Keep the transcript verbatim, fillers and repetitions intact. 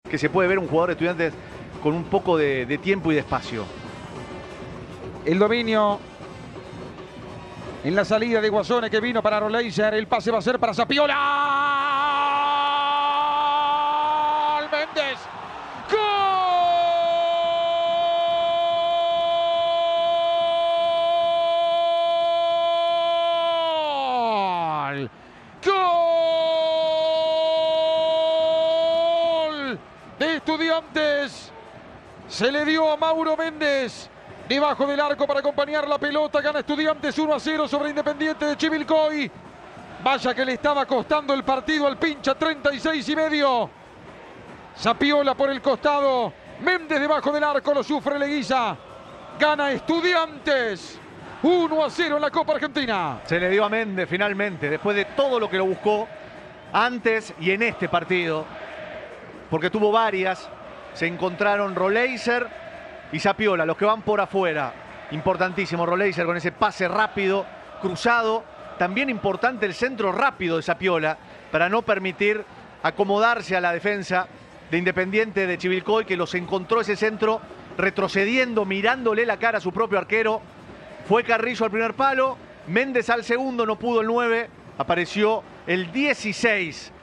que se puede ver un jugador de Estudiantes con un poco de, de tiempo y de espacio. El dominio en la salida de Guasone que vino para Roleiser. El pase va a ser para Zapiola. Méndez. ¡Gol! ¡Gol! De Estudiantes. Se le dio a Mauro Méndez. Debajo del arco para acompañar la pelota. Gana Estudiantes uno a cero sobre Independiente de Chivilcoy. Vaya que le estaba costando el partido al pincha. treinta y seis y medio. Zapiola por el costado. Méndez debajo del arco. Lo sufre Leguiza. Gana Estudiantes uno a cero en la Copa Argentina. Se le dio a Méndez finalmente, después de todo lo que lo buscó antes y en este partido. Porque tuvo varias. Se encontraron Roleiser y Zapiola, los que van por afuera. Importantísimo Roleiser con ese pase rápido, cruzado. También importante el centro rápido de Zapiola para no permitir acomodarse a la defensa de Independiente de Chivilcoy, que los encontró ese centro retrocediendo, mirándole la cara a su propio arquero. Fue Carrillo al primer palo, Méndez al segundo, no pudo el nueve. Apareció el dieciséis